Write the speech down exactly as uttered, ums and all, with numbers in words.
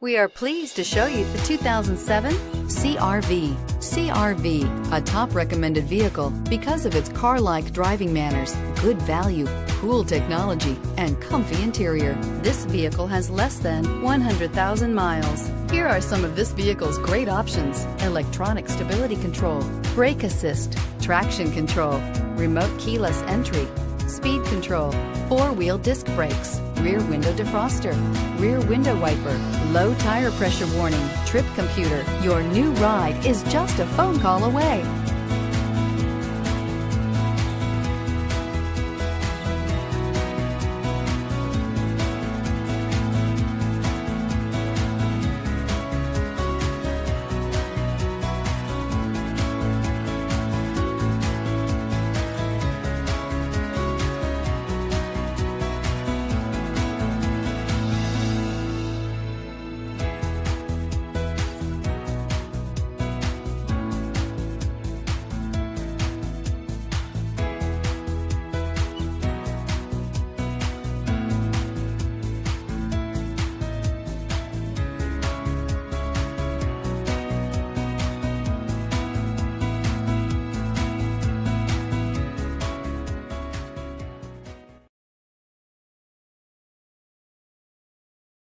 We are pleased to show you the two thousand seven C R V. C R V, a top recommended vehicle because of its car-like driving manners, good value, cool technology, and comfy interior. This vehicle has less than one hundred thousand miles. Here are some of this vehicle's great options: electronic stability control, brake assist, traction control, remote keyless entry, speed control, four-wheel disc brakes, rear window defroster, rear window wiper, low tire pressure warning, trip computer. Your new ride is just a phone call away.